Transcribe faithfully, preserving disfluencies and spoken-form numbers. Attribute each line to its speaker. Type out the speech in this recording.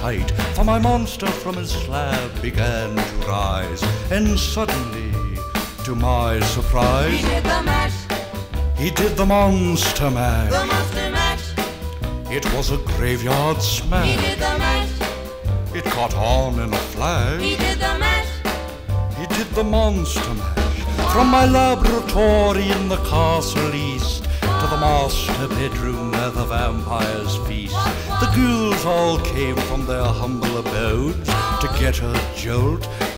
Speaker 1: sight, for my monster from his slab began to rise. And suddenly, to my surprise,
Speaker 2: He did the mash,
Speaker 1: he did the monster mash.
Speaker 2: the monster mash.
Speaker 1: It was a graveyard smash.
Speaker 2: He did the mash,
Speaker 1: It caught on in a flash.
Speaker 2: he did the mash.
Speaker 1: He did the monster mash. From my laboratory in the castle east to the master bedroom where the vampires feast, the ghouls all came from their humble abodes to get a jolt